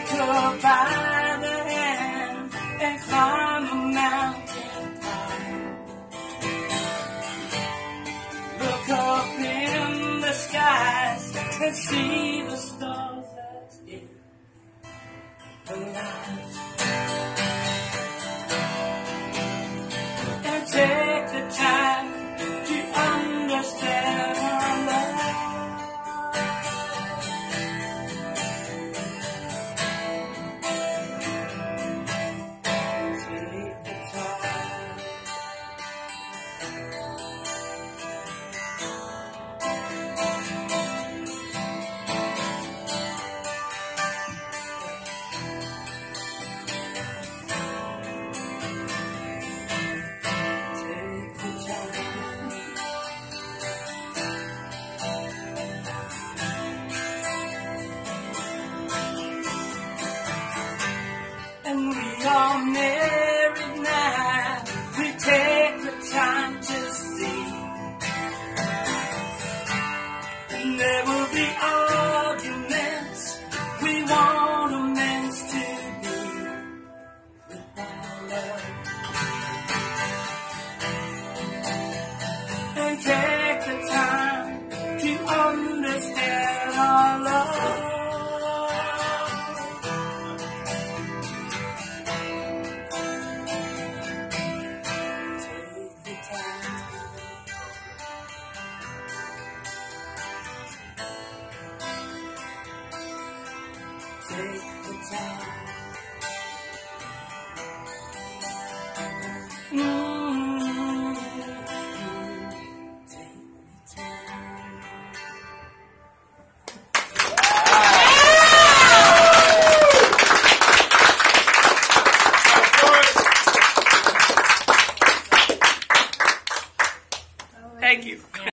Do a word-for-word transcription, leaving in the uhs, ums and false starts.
Take her by the hand and climb a mountain high. Look up in the skies and see the stars that's in the night. And take the time to understand our love. And we are married now, we take the time to see. And there will be arguments, we want amends to be with our love. And take the time to understand our love. Take the time.